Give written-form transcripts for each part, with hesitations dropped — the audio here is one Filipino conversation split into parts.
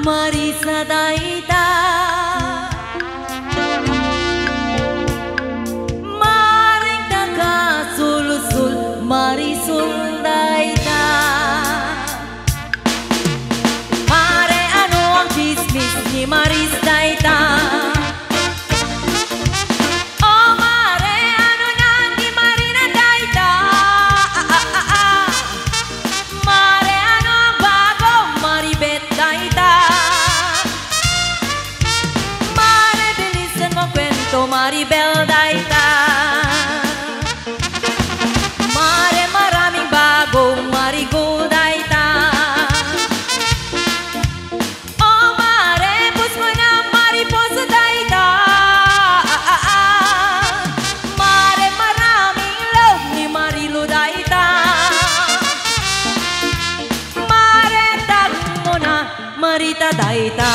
Marisa daita maring taga sul-sul Marisul daita. Pare ano ang chismis ni Maris daita. Maribel daita. Mare maraming bagong marigo daita. Oh mare pus mo na mariposa daita. Mare maraming love ni Marilu daita. Mare tag mo na Marita daita.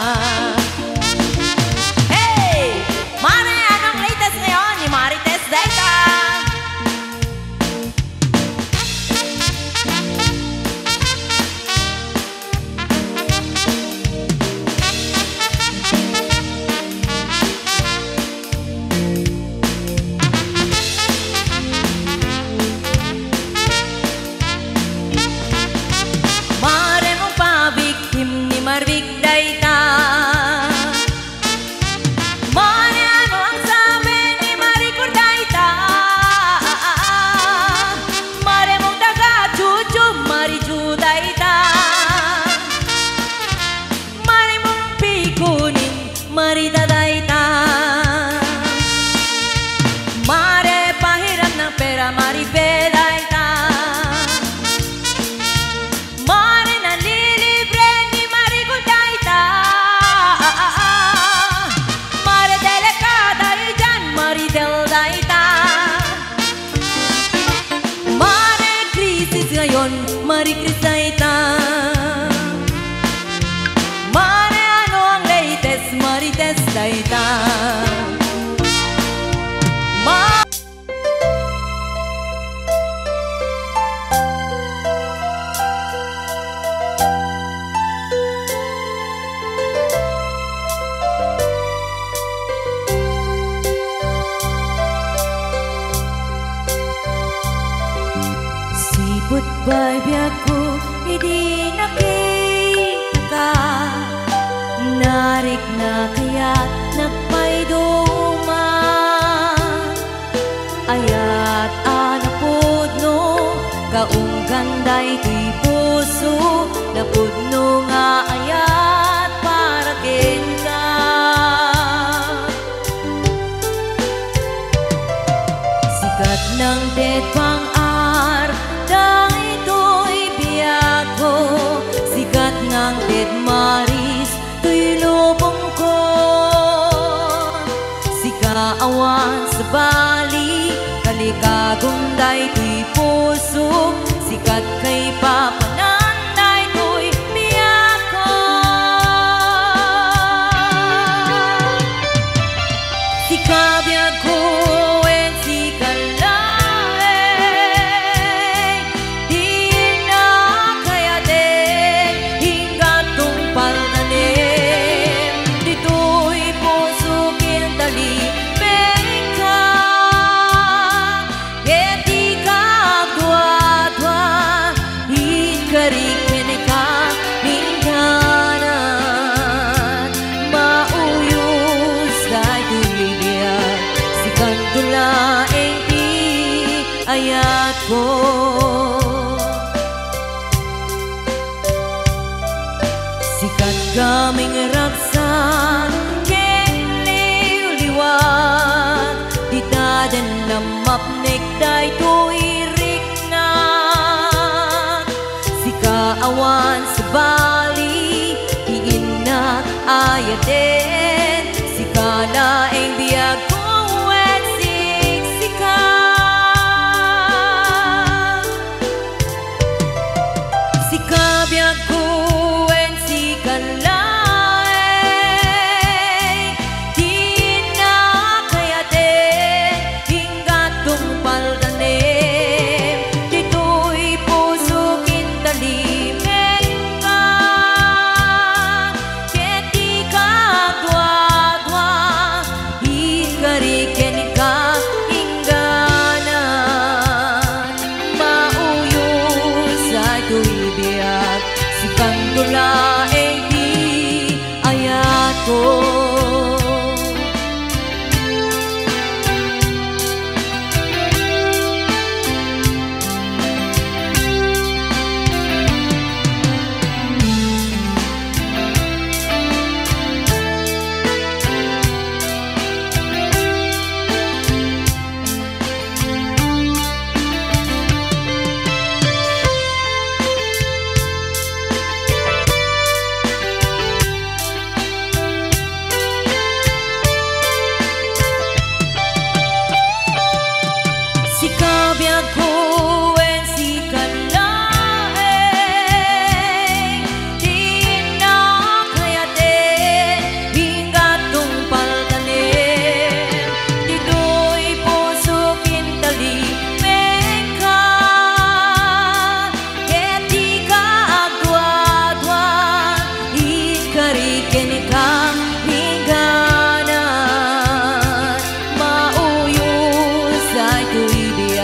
Marita daita. Mare pahiram ng pera Maribe daita. Mare nalilibre ni Marigol daita. Mare delikada dyan Maridel daita. Mare krisis ngayon Maricris daita. Marites daita. Sibut bahagiaku hindi nakita. Narik na kaya nagpayduma. Ayat anapudno kaung ganday tuy puso napudno nga ayat para kenka. Sikat ng dead pang-ar dang ito'y biyak ko. Sikat ng dead Maris tuy lubong ko. Sikaawan sa bali kalikagunday tuy puso. Sikat kay papananday tuy biyak ko. Sikabiyag ko en sikalae. Di na kaya din hingga tumpal na ayat ko. Sikat kaming raksan ken liwliwat. Di taden lamapnek day to irik na. Sikaawan sa bali iinak ayaden. Sikalaeng biyag ko at siksika. Sikabiyag ko en sikalaeng. Di na kaya din hingga tumpal tanim. Dito'y puso kintalim ka. si kantula di ayat ko. Biag ko en si kalaeng di na kayatin hinggat tumpal tanim dito'y puso kintalimen ka ket di ka agwadwan ikariken ka hingganan mauyos ay tu'y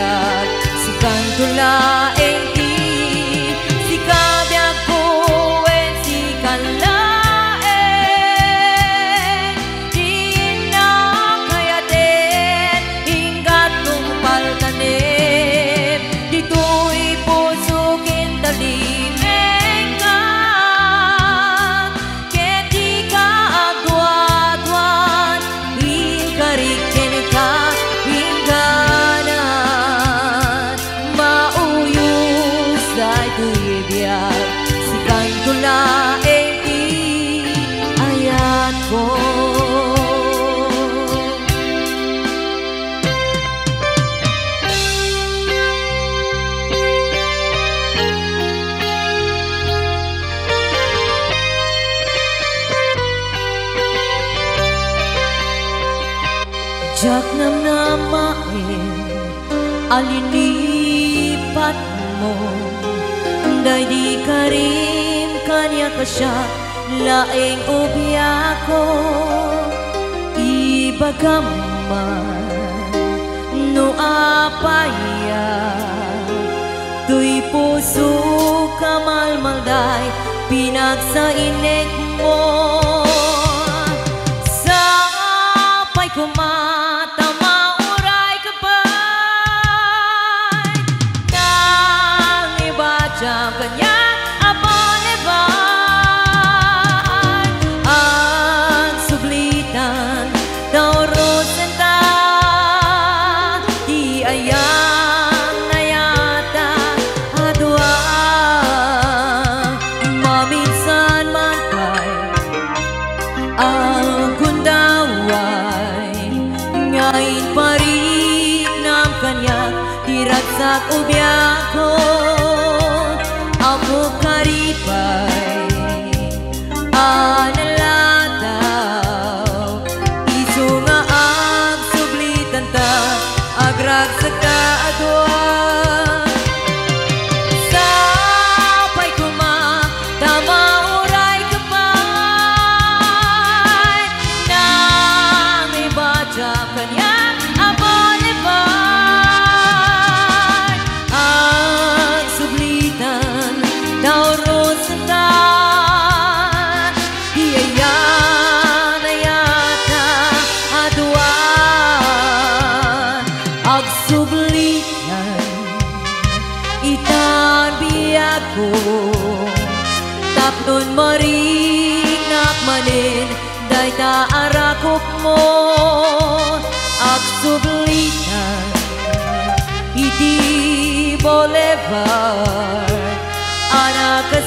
kantula di si kabiag ko en si kalaeng di na kayatin hinggat tumpal tanim dito'y puso kintalimen ka ket di ka agwadwan ikariken ka si kantula di ayat ko. Jak namnamain alinipat mo day di karim kanya kasya laeng ubiyako ibagaman no apaya tuy puso kamalmalday pinagsainek mo sapay kumata mauray ka ba nang iba jam kanya ang sublitan daw rosenta di ayang nayata adwa maminsan man kay ang kundaway ngayon parik ng kanyang diragsak ubiyako ako karipay analataw iso nga ang sublitan ta agrag sa kaadwa sapay kumata mauray kapay nang ibadya kanyang abonibay ang sublitan daw rosenta di ayan ayata adwa ag sublitan itan biag ko tapnon marinak manin day taarakop mo ag sublitan iti Boulevard anak